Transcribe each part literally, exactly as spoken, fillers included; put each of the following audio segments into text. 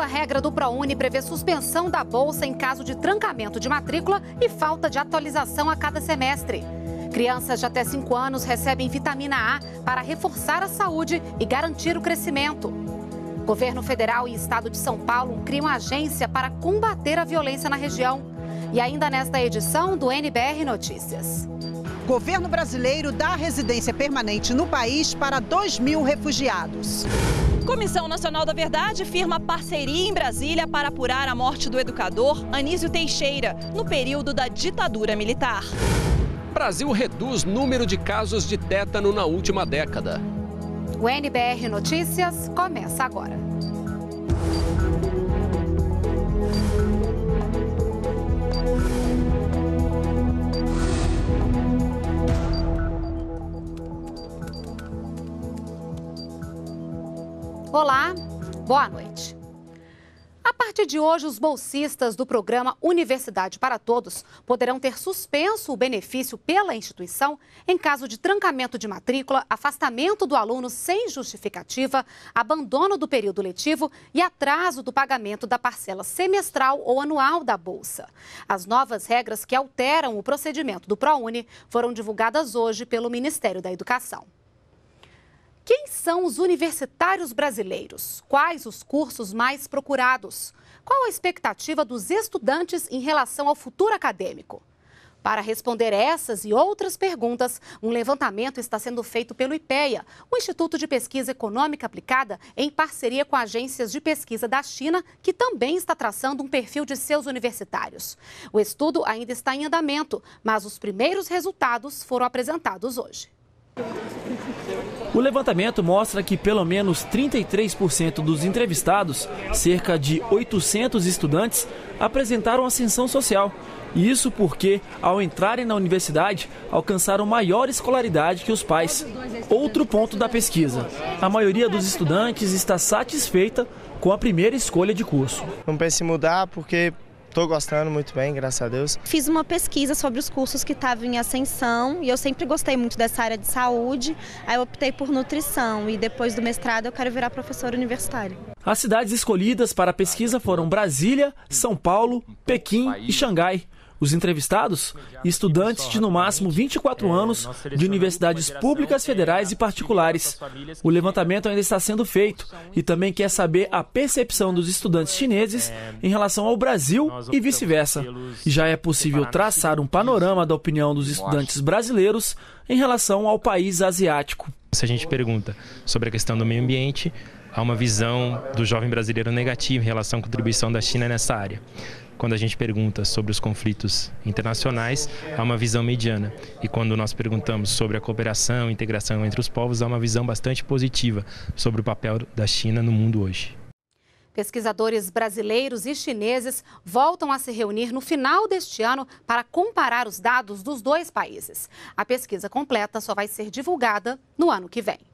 Nova regra do ProUni prevê suspensão da bolsa em caso de trancamento de matrícula e falta de atualização a cada semestre. Crianças de até cinco anos recebem vitamina A para reforçar a saúde e garantir o crescimento. Governo federal e estado de São Paulo criam agência para combater a violência na região. E ainda nesta edição do N B R Notícias. Governo brasileiro dá residência permanente no país para dois mil refugiados. Comissão Nacional da Verdade firma parceria em Brasília para apurar a morte do educador Anísio Teixeira, no período da ditadura militar. Brasil reduz número de casos de tétano na última década. O N B R Notícias começa agora. Olá, boa noite. A partir de hoje, os bolsistas do programa Universidade para Todos poderão ter suspenso o benefício pela instituição em caso de trancamento de matrícula, afastamento do aluno sem justificativa, abandono do período letivo e atraso do pagamento da parcela semestral ou anual da bolsa. As novas regras que alteram o procedimento do ProUni foram divulgadas hoje pelo Ministério da Educação. Quem são os universitários brasileiros? Quais os cursos mais procurados? Qual a expectativa dos estudantes em relação ao futuro acadêmico? Para responder essas e outras perguntas, um levantamento está sendo feito pelo IPEA, o Instituto de Pesquisa Econômica Aplicada, em parceria com agências de pesquisa da China, que também está traçando um perfil de seus universitários. O estudo ainda está em andamento, mas os primeiros resultados foram apresentados hoje. O levantamento mostra que pelo menos trinta e três por cento dos entrevistados, cerca de oitocentos estudantes, apresentaram ascensão social. E isso porque, ao entrarem na universidade, alcançaram maior escolaridade que os pais. Outro ponto da pesquisa: a maioria dos estudantes está satisfeita com a primeira escolha de curso. Não penso em mudar porque estou gostando muito bem, graças a Deus. Fiz uma pesquisa sobre os cursos que estavam em ascensão e eu sempre gostei muito dessa área de saúde. Aí eu optei por nutrição e depois do mestrado eu quero virar professora universitária. As cidades escolhidas para a pesquisa foram Brasília, São Paulo, Pequim e Xangai. Os entrevistados, estudantes de no máximo vinte e quatro anos de universidades públicas, federais e particulares. O levantamento ainda está sendo feito e também quer saber a percepção dos estudantes chineses em relação ao Brasil e vice-versa. E já é possível traçar um panorama da opinião dos estudantes brasileiros em relação ao país asiático. Se a gente pergunta sobre a questão do meio ambiente, há uma visão do jovem brasileiro negativa em relação à contribuição da China nessa área. Quando a gente pergunta sobre os conflitos internacionais, há uma visão mediana. E quando nós perguntamos sobre a cooperação e integração entre os povos, há uma visão bastante positiva sobre o papel da China no mundo hoje. Pesquisadores brasileiros e chineses voltam a se reunir no final deste ano para comparar os dados dos dois países. A pesquisa completa só vai ser divulgada no ano que vem.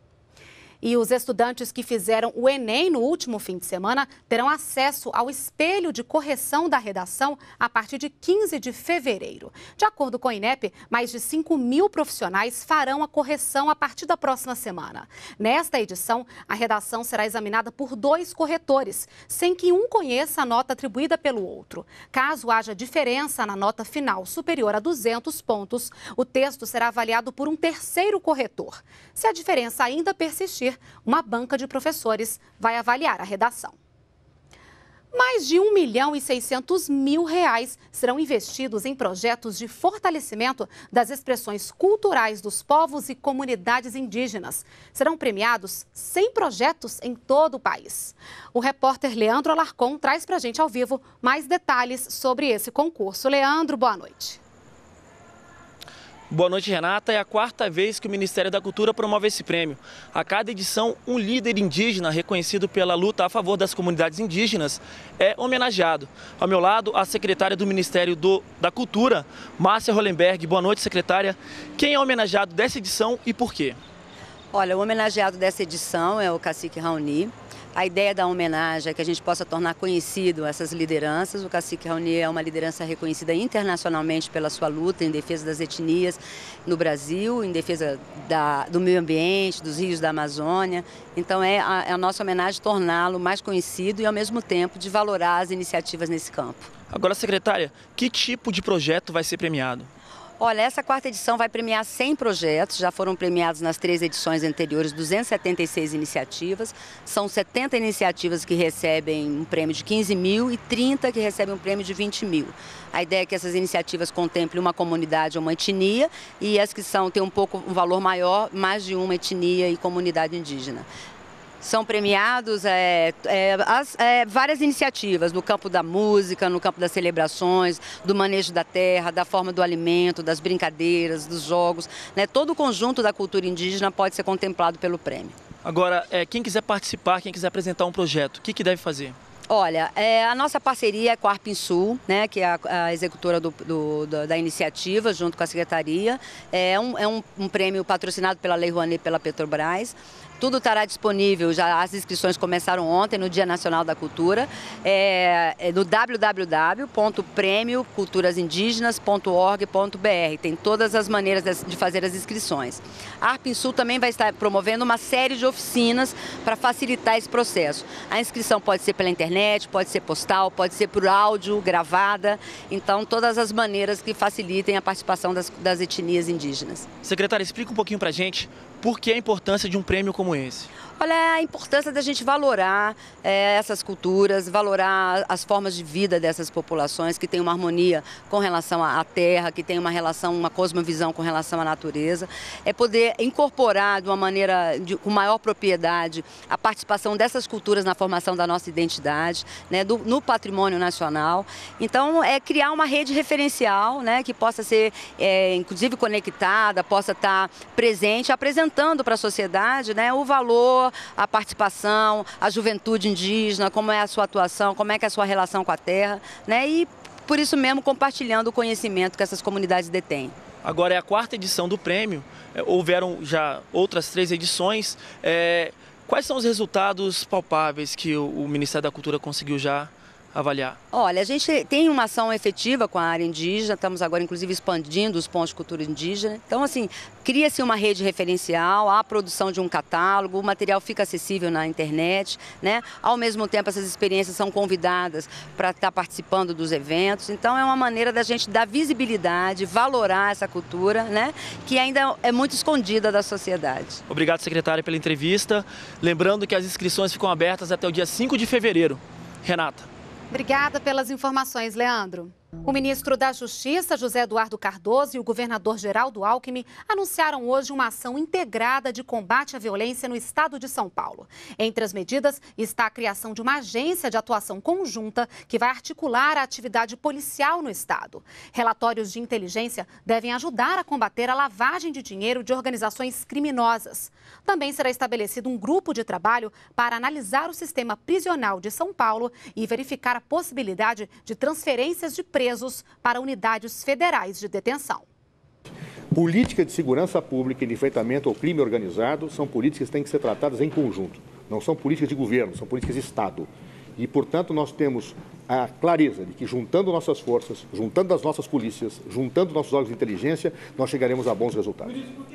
E os estudantes que fizeram o Enem no último fim de semana terão acesso ao espelho de correção da redação a partir de quinze de fevereiro. De acordo com o INEP, mais de cinco mil profissionais farão a correção a partir da próxima semana. Nesta edição, a redação será examinada por dois corretores, sem que um conheça a nota atribuída pelo outro. Caso haja diferença na nota final superior a duzentos pontos, o texto será avaliado por um terceiro corretor. Se a diferença ainda persistir, uma banca de professores vai avaliar a redação. Mais de um milhão e seiscentos mil reais serão investidos em projetos de fortalecimento das expressões culturais dos povos e comunidades indígenas. Serão premiados cem projetos em todo o país. O repórter Leandro Alarcon traz para a gente ao vivo mais detalhes sobre esse concurso. Leandro, boa noite. Boa noite, Renata. É a quarta vez que o Ministério da Cultura promove esse prêmio. A cada edição, um líder indígena reconhecido pela luta a favor das comunidades indígenas é homenageado. Ao meu lado, a secretária do Ministério do, da Cultura, Márcia Hollenberg. Boa noite, secretária. Quem é homenageado dessa edição e por quê? Olha, o homenageado dessa edição é o cacique Raoni. A ideia da homenagem é que a gente possa tornar conhecido essas lideranças. O cacique Raoni é uma liderança reconhecida internacionalmente pela sua luta em defesa das etnias no Brasil, em defesa da, do meio ambiente, dos rios da Amazônia. Então é a, é a nossa homenagem torná-lo mais conhecido e, ao mesmo tempo, de valorar as iniciativas nesse campo. Agora, secretária, que tipo de projeto vai ser premiado? Olha, essa quarta edição vai premiar cem projetos, já foram premiados nas três edições anteriores duzentas e setenta e seis iniciativas, são setenta iniciativas que recebem um prêmio de quinze mil e trinta que recebem um prêmio de vinte mil. A ideia é que essas iniciativas contemplem uma comunidade ou uma etnia e as que são, têm um pouco um valor maior, mais de uma etnia e comunidade indígena. São premiados é, é, as, é, várias iniciativas no campo da música, no campo das celebrações, do manejo da terra, da forma do alimento, das brincadeiras, dos jogos. Né? Todo o conjunto da cultura indígena pode ser contemplado pelo prêmio. Agora, é, quem quiser participar, quem quiser apresentar um projeto, o que, que deve fazer? Olha, é, a nossa parceria é com a Arpinsul, né, que é a, a executora do, do, da, da iniciativa, junto com a Secretaria. É um, é um, um prêmio patrocinado pela Lei Rouanet pela Petrobras. Tudo estará disponível, já as inscrições começaram ontem no Dia Nacional da Cultura, é, é no w w w ponto prêmio culturas indígenas ponto org ponto b r. Tem todas as maneiras de fazer as inscrições. A Arpinsul também vai estar promovendo uma série de oficinas para facilitar esse processo. A inscrição pode ser pela internet, pode ser postal, pode ser por áudio, gravada. Então, todas as maneiras que facilitem a participação das, das etnias indígenas. Secretária, explica um pouquinho para a gente por que a importância de um prêmio como esse. Olha, a importância da gente valorar é, essas culturas, valorar as formas de vida dessas populações que têm uma harmonia com relação à terra, que têm uma relação, uma cosmovisão com relação à natureza. É poder incorporar de uma maneira, de, com maior propriedade, a participação dessas culturas na formação da nossa identidade, né, do, no patrimônio nacional. Então, é criar uma rede referencial, né, que possa ser, é, inclusive, conectada, possa estar presente, apresentando para a sociedade, né, o valor, a participação, a juventude indígena, como é a sua atuação, como é que é a sua relação com a terra, né? E por isso mesmo compartilhando o conhecimento que essas comunidades detêm. Agora é a quarta edição do prêmio, é, houveram já outras três edições. É, quais são os resultados palpáveis que o, o Ministério da Cultura conseguiu já avaliar? Olha, a gente tem uma ação efetiva com a área indígena, estamos agora inclusive expandindo os pontos de cultura indígena. Então, assim, cria-se uma rede referencial, há a produção de um catálogo, o material fica acessível na internet, né? Ao mesmo tempo, essas experiências são convidadas para estar participando dos eventos. Então, é uma maneira da gente dar visibilidade, valorar essa cultura, né? Que ainda é muito escondida da sociedade. Obrigado, secretária, pela entrevista. Lembrando que as inscrições ficam abertas até o dia cinco de fevereiro. Renata. Obrigada pelas informações, Leandro. O ministro da Justiça, José Eduardo Cardoso, e o governador Geraldo Alckmin anunciaram hoje uma ação integrada de combate à violência no estado de São Paulo. Entre as medidas está a criação de uma agência de atuação conjunta que vai articular a atividade policial no estado. Relatórios de inteligência devem ajudar a combater a lavagem de dinheiro de organizações criminosas. Também será estabelecido um grupo de trabalho para analisar o sistema prisional de São Paulo e verificar a possibilidade de transferências de presos para unidades federais de detenção. Política de segurança pública e de enfrentamento ao crime organizado são políticas que têm que ser tratadas em conjunto. Não são políticas de governo, são políticas de Estado. E, portanto, nós temos a clareza de que, juntando nossas forças, juntando as nossas polícias, juntando nossos órgãos de inteligência, nós chegaremos a bons resultados.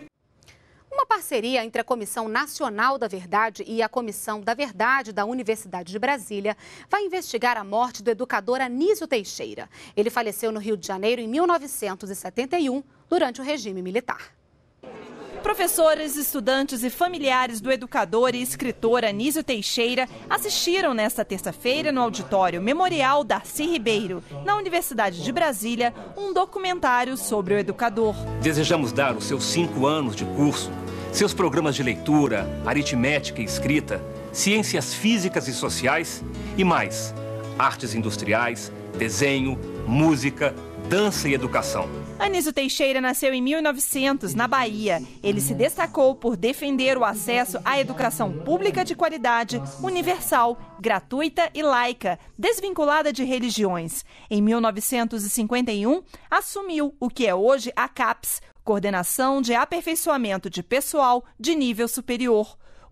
Uma parceria entre a Comissão Nacional da Verdade e a Comissão da Verdade da Universidade de Brasília vai investigar a morte do educador Anísio Teixeira. Ele faleceu no Rio de Janeiro em mil novecentos e setenta e um, durante o regime militar. Professores, estudantes e familiares do educador e escritor Anísio Teixeira assistiram nesta terça-feira no auditório Memorial Darcy Ribeiro, na Universidade de Brasília, um documentário sobre o educador. Desejamos dar os seus cinco anos de curso, seus programas de leitura, aritmética e escrita, ciências físicas e sociais e mais, artes industriais, desenho, música, dança e educação. Anísio Teixeira nasceu em mil e novecentos, na Bahia. Ele se destacou por defender o acesso à educação pública de qualidade, universal, gratuita e laica, desvinculada de religiões. Em mil novecentos e cinquenta e um, assumiu o que é hoje a CAPES, Coordenação de Aperfeiçoamento de Pessoal de Nível Superior.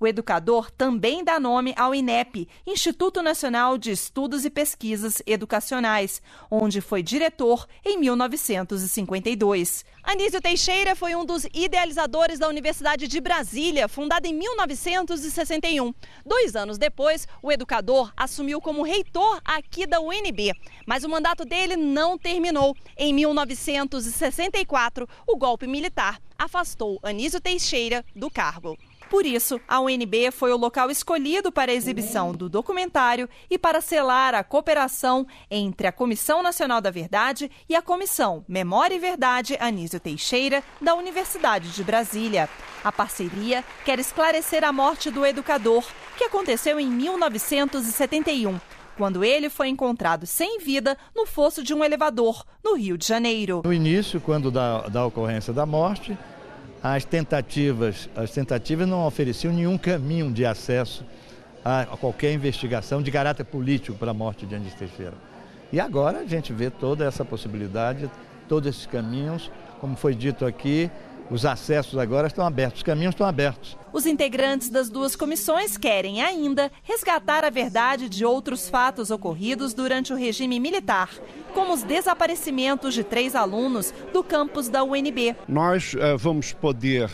O educador também dá nome ao INEP, Instituto Nacional de Estudos e Pesquisas Educacionais, onde foi diretor em mil novecentos e cinquenta e dois. Anísio Teixeira foi um dos idealizadores da Universidade de Brasília, fundada em mil novecentos e sessenta e um. Dois anos depois, o educador assumiu como reitor aqui da U N B, mas o mandato dele não terminou. Em mil novecentos e sessenta e quatro, o golpe militar afastou Anísio Teixeira do cargo. Por isso, a U N B foi o local escolhido para a exibição do documentário e para selar a cooperação entre a Comissão Nacional da Verdade e a Comissão Memória e Verdade Anísio Teixeira da Universidade de Brasília. A parceria quer esclarecer a morte do educador, que aconteceu em mil novecentos e setenta e um. Quando ele foi encontrado sem vida no fosso de um elevador, no Rio de Janeiro. No início, quando da, da ocorrência da morte, as tentativas, as tentativas não ofereciam nenhum caminho de acesso a qualquer investigação de caráter político para a morte de Anísio Teixeira. E agora a gente vê toda essa possibilidade, todos esses caminhos, como foi dito aqui, os acessos agora estão abertos, os caminhos estão abertos. Os integrantes das duas comissões querem ainda resgatar a verdade de outros fatos ocorridos durante o regime militar, como os desaparecimentos de três alunos do campus da U N B. Nós uh, vamos poder uh,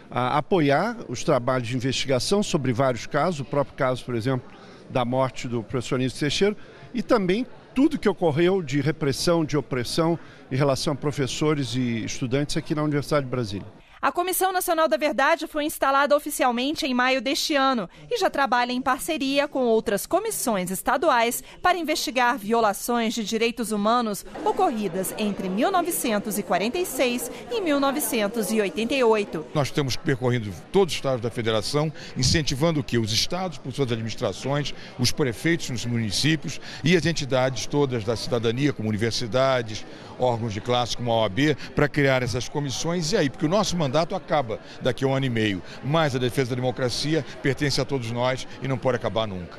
apoiar os trabalhos de investigação sobre vários casos, o próprio caso, por exemplo, da morte do professor Anísio Teixeira, e também tudo que ocorreu de repressão, de opressão em relação a professores e estudantes aqui na Universidade de Brasília. A Comissão Nacional da Verdade foi instalada oficialmente em maio deste ano e já trabalha em parceria com outras comissões estaduais para investigar violações de direitos humanos ocorridas entre mil novecentos e quarenta e seis e mil novecentos e oitenta e oito. Nós estamos percorrendo todos os estados da federação, incentivando o quê? Os estados, por suas administrações, os prefeitos nos municípios e as entidades todas da cidadania, como universidades, órgãos de classe como a O A B, para criar essas comissões. E aí, porque o nosso mandato acaba daqui a um ano e meio, mas a defesa da democracia pertence a todos nós e não pode acabar nunca.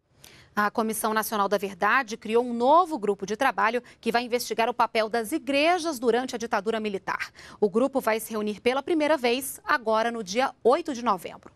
A Comissão Nacional da Verdade criou um novo grupo de trabalho que vai investigar o papel das igrejas durante a ditadura militar. O grupo vai se reunir pela primeira vez agora no dia oito de novembro.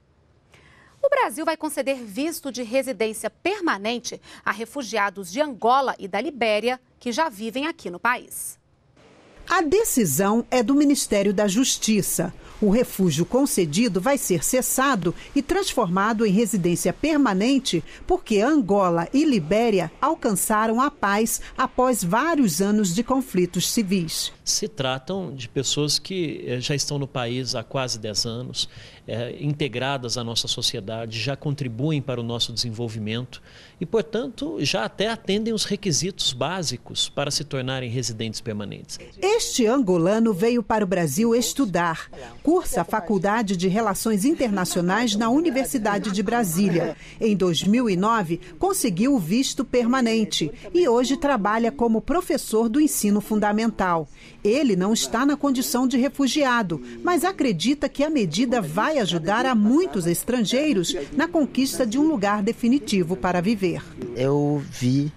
O Brasil vai conceder visto de residência permanente a refugiados de Angola e da Libéria que já vivem aqui no país. A decisão é do Ministério da Justiça. O refúgio concedido vai ser cessado e transformado em residência permanente porque Angola e Libéria alcançaram a paz após vários anos de conflitos civis. Se tratam de pessoas que eh, já estão no país há quase dez anos, eh, integradas à nossa sociedade, já contribuem para o nosso desenvolvimento e, portanto, já até atendem os requisitos básicos para se tornarem residentes permanentes. Este angolano veio para o Brasil estudar. Cursa a Faculdade de Relações Internacionais na Universidade de Brasília. Em dois mil e nove, conseguiu o visto permanente e hoje trabalha como professor do ensino fundamental. Ele não está na condição de refugiado, mas acredita que a medida vai ajudar a muitos estrangeiros na conquista de um lugar definitivo para viver. Eu vi,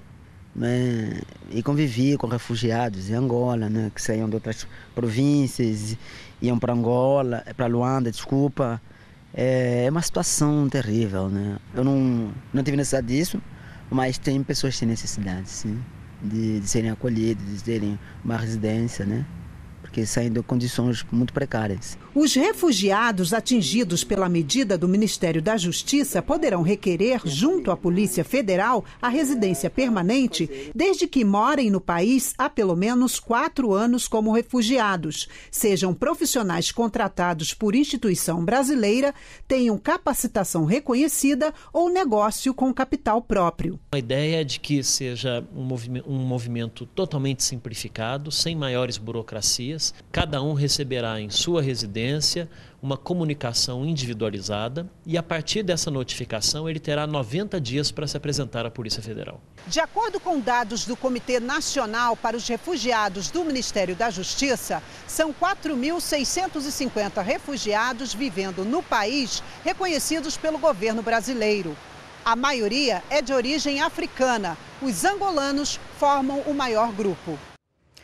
né, e convivi com refugiados em Angola, né, que saíam de outras províncias, iam para Angola, para Luanda, desculpa. É uma situação terrível, né? Eu não, não tive necessidade disso, mas tem pessoas que têm necessidade, sim, de, de serem acolhidas, de terem uma residência, né? Porque saem de condições muito precárias. Os refugiados atingidos pela medida do Ministério da Justiça poderão requerer, junto à Polícia Federal, a residência permanente, desde que morem no país há pelo menos quatro anos como refugiados, sejam profissionais contratados por instituição brasileira, tenham capacitação reconhecida ou negócio com capital próprio. A ideia é de que seja um movimento, um movimento totalmente simplificado, sem maiores burocracias. Cada um receberá em sua residência uma comunicação individualizada e, a partir dessa notificação, ele terá noventa dias para se apresentar à Polícia Federal. De acordo com dados do Comitê Nacional para os Refugiados do Ministério da Justiça, são quatro mil seiscentos e cinquenta refugiados vivendo no país reconhecidos pelo governo brasileiro. A maioria é de origem africana. Os angolanos formam o maior grupo.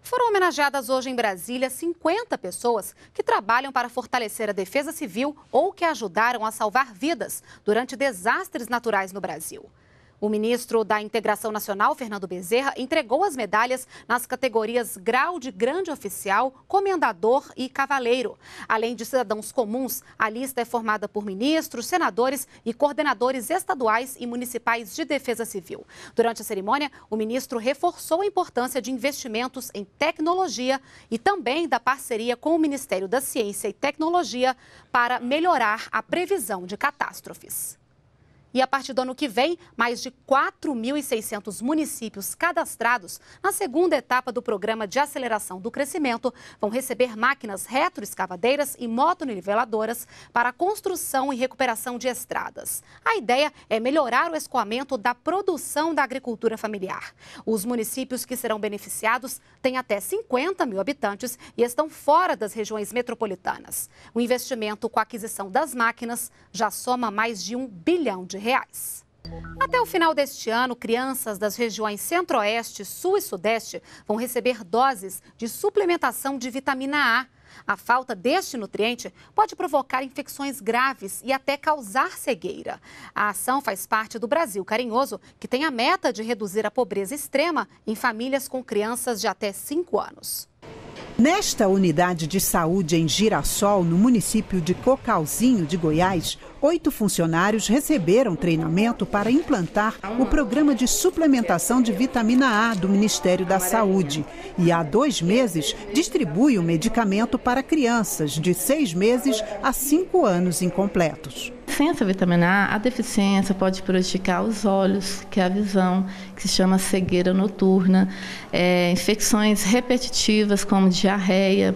Foram homenageadas hoje em Brasília cinquenta pessoas que trabalham para fortalecer a defesa civil ou que ajudaram a salvar vidas durante desastres naturais no Brasil. O ministro da Integração Nacional, Fernando Bezerra, entregou as medalhas nas categorias Grau de Grande Oficial, Comendador e Cavaleiro. Além de cidadãos comuns, a lista é formada por ministros, senadores e coordenadores estaduais e municipais de defesa civil. Durante a cerimônia, o ministro reforçou a importância de investimentos em tecnologia e também da parceria com o Ministério da Ciência e Tecnologia para melhorar a previsão de catástrofes. E a partir do ano que vem, mais de quatro mil e seiscentos municípios cadastrados na segunda etapa do Programa de Aceleração do Crescimento vão receber máquinas retroescavadeiras e motoniveladoras para a construção e recuperação de estradas. A ideia é melhorar o escoamento da produção da agricultura familiar. Os municípios que serão beneficiados têm até cinquenta mil habitantes e estão fora das regiões metropolitanas. O investimento com a aquisição das máquinas já soma mais de um bilhão de reais. Até o final deste ano, crianças das regiões Centro-Oeste, Sul e Sudeste vão receber doses de suplementação de vitamina A. A falta deste nutriente pode provocar infecções graves e até causar cegueira. A ação faz parte do Brasil Carinhoso, que tem a meta de reduzir a pobreza extrema em famílias com crianças de até cinco anos. Nesta unidade de saúde em Girassol, no município de Cocalzinho de Goiás, oito funcionários receberam treinamento para implantar o programa de suplementação de vitamina A do Ministério da Saúde. E há dois meses distribui o medicamento para crianças de seis meses a cinco anos incompletos. Sem essa vitamina A, a deficiência pode prejudicar os olhos, que é a visão, que se chama cegueira noturna, é, infecções repetitivas como diarreia,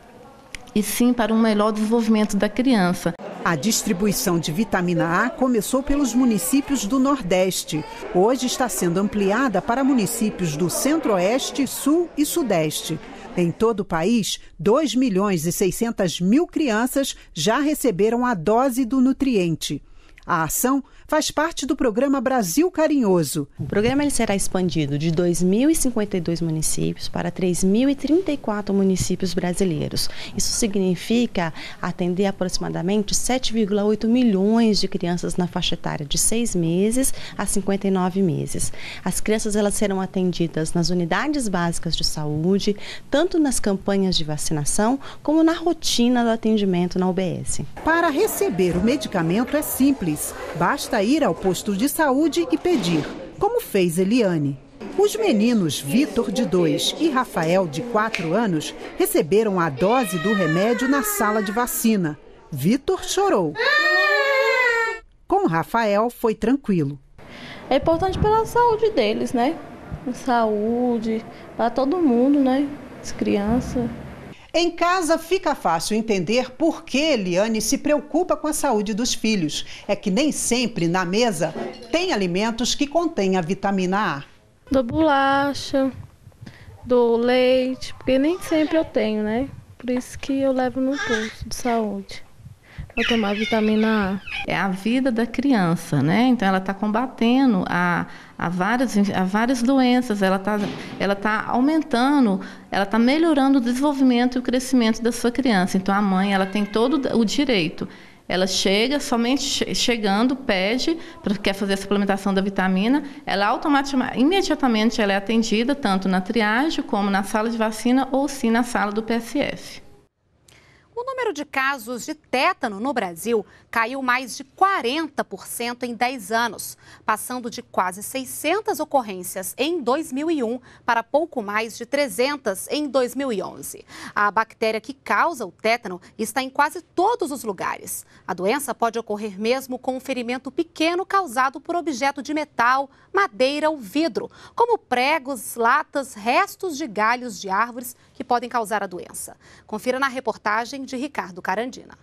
e sim para um melhor desenvolvimento da criança. A distribuição de vitamina A começou pelos municípios do Nordeste. Hoje está sendo ampliada para municípios do Centro-Oeste, Sul e Sudeste. Em todo o país, dois milhões e seiscentas mil crianças já receberam a dose do nutriente. A ação faz parte do programa Brasil Carinhoso. O programa ele será expandido de dois mil e cinquenta e dois municípios para três mil e trinta e quatro municípios brasileiros. Isso significa atender aproximadamente sete vírgula oito milhões de crianças na faixa etária de seis meses a cinquenta e nove meses. As crianças elas serão atendidas nas unidades básicas de saúde, tanto nas campanhas de vacinação, como na rotina do atendimento na U B S. Para receber o medicamento é simples. Basta ir ao posto de saúde e pedir, como fez Eliane. Os meninos Vitor, de dois, e Rafael, de quatro anos, receberam a dose do remédio na sala de vacina. Vitor chorou. Com Rafael, foi tranquilo. É importante pela saúde deles, né? Saúde, para todo mundo, né? As crianças. Em casa fica fácil entender por que Eliane se preocupa com a saúde dos filhos. É que nem sempre na mesa tem alimentos que contêm a vitamina A. Da bolacha, do leite, porque nem sempre eu tenho, né? Por isso que eu levo no posto de saúde para tomar vitamina A. É a vida da criança, né? Então ela está combatendo a, a, várias, a várias doenças, ela está ela tá aumentando, ela está melhorando o desenvolvimento e o crescimento da sua criança. Então a mãe ela tem todo o direito. Ela chega, somente chegando, pede, porque quer fazer a suplementação da vitamina, ela automaticamente, imediatamente ela é atendida, tanto na triagem como na sala de vacina ou sim na sala do P S F. O número de casos de tétano no Brasil caiu mais de quarenta por cento em dez anos, passando de quase seiscentas ocorrências em dois mil e um para pouco mais de trezentas em dois mil e onze. A bactéria que causa o tétano está em quase todos os lugares. A doença pode ocorrer mesmo com um ferimento pequeno causado por objeto de metal, madeira ou vidro, como pregos, latas, restos de galhos de árvores que podem causar a doença. Confira na reportagem de Ricardo Carandina.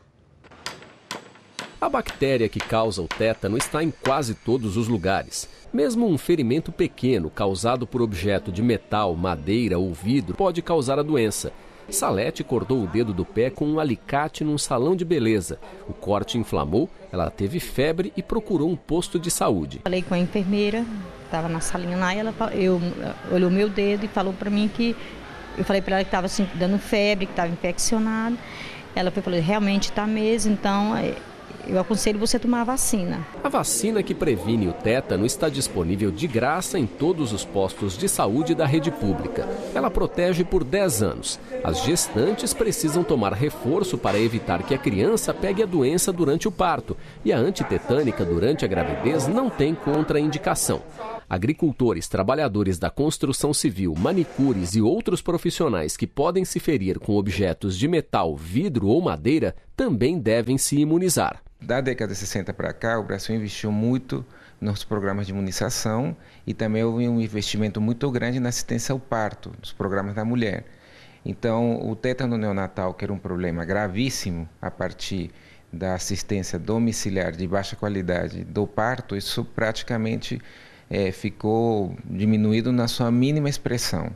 A bactéria que causa o tétano está em quase todos os lugares. Mesmo um ferimento pequeno causado por objeto de metal, madeira ou vidro pode causar a doença. Salete cortou o dedo do pé com um alicate num salão de beleza. O corte inflamou, ela teve febre e procurou um posto de saúde. Falei com a enfermeira, estava na salinha lá, e ela eu, olhou meu dedo e falou para mim que eu falei para ela que estava assim, dando febre, que estava infeccionada. Ela foi, falou, realmente está mesmo, então eu aconselho você a tomar a vacina. A vacina que previne o tétano está disponível de graça em todos os postos de saúde da rede pública. Ela protege por dez anos. As gestantes precisam tomar reforço para evitar que a criança pegue a doença durante o parto. E a antitetânica durante a gravidez não tem contraindicação. Agricultores, trabalhadores da construção civil, manicures e outros profissionais que podem se ferir com objetos de metal, vidro ou madeira também devem se imunizar. Da década de sessenta para cá, o Brasil investiu muito nos programas de imunização e também houve um investimento muito grande na assistência ao parto, nos programas da mulher. Então, o tétano neonatal, que era um problema gravíssimo a partir da assistência domiciliar de baixa qualidade do parto, isso praticamente é, ficou diminuído na sua mínima expressão.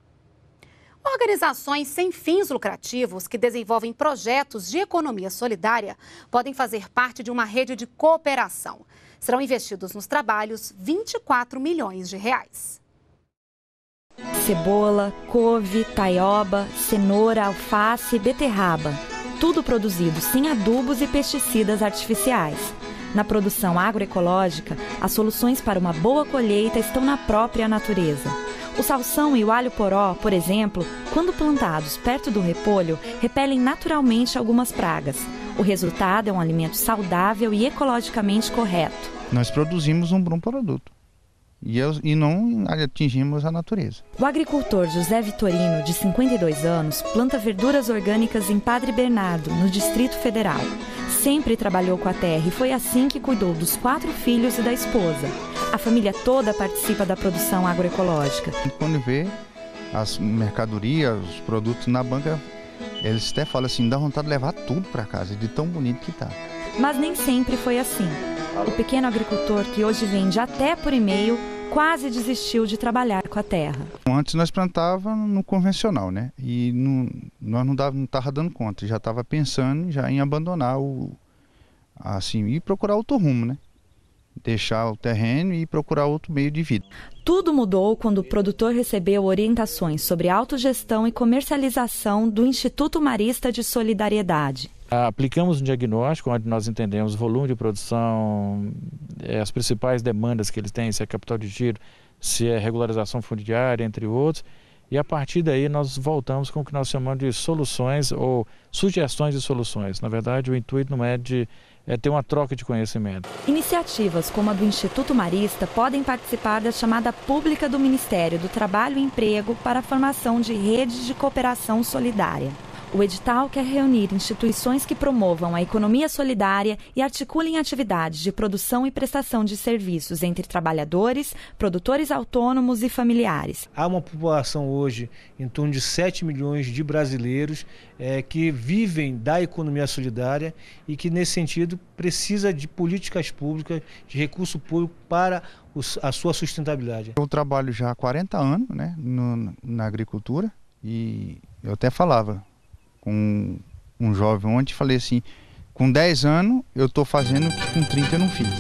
Organizações sem fins lucrativos que desenvolvem projetos de economia solidária podem fazer parte de uma rede de cooperação. Serão investidos nos trabalhos vinte e quatro milhões de reais. Cebola, couve, taioba, cenoura, alface e beterraba. Tudo produzido sem adubos e pesticidas artificiais. Na produção agroecológica, as soluções para uma boa colheita estão na própria natureza. O salsão e o alho poró, por exemplo, quando plantados perto do repolho, repelem naturalmente algumas pragas. O resultado é um alimento saudável e ecologicamente correto. Nós produzimos um bom produto e, eu, e não atingimos a natureza. O agricultor José Vitorino, de cinquenta e dois anos, planta verduras orgânicas em Padre Bernardo, no Distrito Federal. Sempre trabalhou com a terra e foi assim que cuidou dos quatro filhos e da esposa. A família toda participa da produção agroecológica. Quando vê as mercadorias, os produtos na banca, eles até falam assim, dá vontade de levar tudo para casa, de tão bonito que tá. Mas nem sempre foi assim. O pequeno agricultor, que hoje vende até por e-mail, quase desistiu de trabalhar com a terra. Antes nós plantávamos no convencional, né? E não, nós não dava, não estava dando conta, já estava pensando já em abandonar o, assim, e procurar outro rumo, né? Deixar o terreno e procurar outro meio de vida. Tudo mudou quando o produtor recebeu orientações sobre autogestão e comercialização do Instituto Marista de Solidariedade. Aplicamos um diagnóstico onde nós entendemos o volume de produção, as principais demandas que eles têm, se é capital de giro, se é regularização fundiária, entre outros. E a partir daí nós voltamos com o que nós chamamos de soluções ou sugestões de soluções. Na verdade, o intuito não é de é ter uma troca de conhecimento. Iniciativas como a do Instituto Marista podem participar da chamada pública do Ministério do Trabalho e Emprego para a formação de redes de cooperação solidária. O edital quer reunir instituições que promovam a economia solidária e articulem atividades de produção e prestação de serviços entre trabalhadores, produtores autônomos e familiares. Há uma população hoje em torno de sete milhões de brasileiros é, que vivem da economia solidária e que, nesse sentido, precisa de políticas públicas, de recurso público para os, a sua sustentabilidade. Eu trabalho já há quarenta anos, né, no, na agricultura e eu até falava com um jovem ontem, falei assim, com dez anos eu estou fazendo o que com trinta eu não fiz.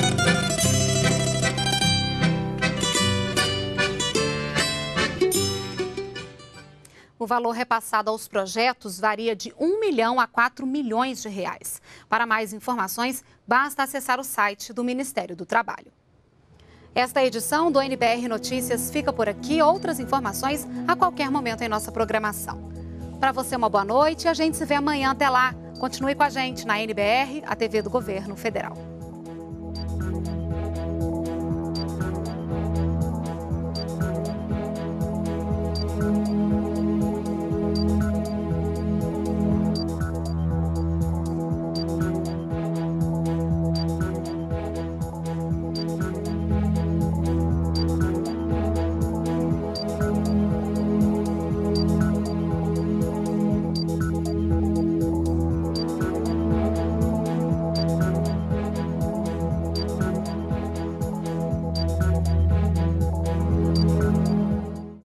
O valor repassado aos projetos varia de um milhão a quatro milhões de reais. Para mais informações, basta acessar o site do Ministério do Trabalho. Esta edição do N B R Notícias fica por aqui. Outras informações a qualquer momento em nossa programação. Para você, uma boa noite e a gente se vê amanhã. Até lá. Continue com a gente na N B R, a T V do Governo Federal.